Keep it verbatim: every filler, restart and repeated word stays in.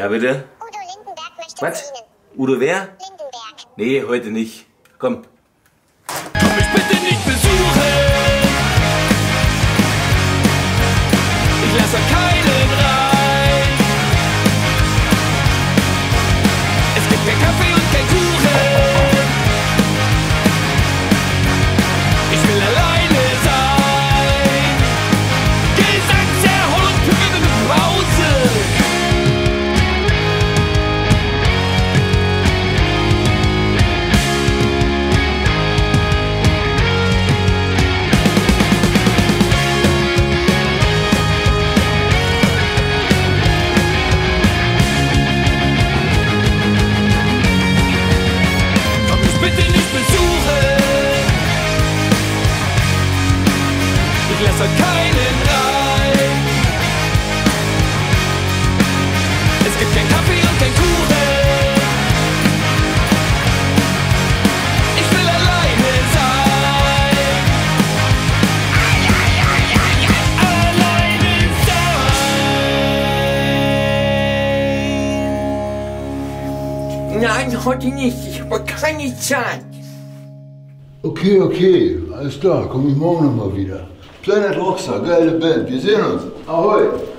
Ja, bitte? Udo Lindenberg möchte Was? zu Ihnen. Udo wer? Lindenberg. Nee, heute nicht. Komm. Komm mich bitte nicht besuchen. Ich lasse keinen rein. Es gibt kein Kaffee und kein Kuchen. Ich will alleine sein. Gesangserhol und Püppel mit Pause. Ich lasse keinen rein. Es gibt kein Kaffee und kein Kuchen. Ich will alleine sein. Alleine sein. Nein, heute nicht. Ich habe keine Zeit. Okay, okay, alles klar, komm ich morgen nochmal wieder. Planet Rockstar, geile Band, wir sehen uns. Ahoi!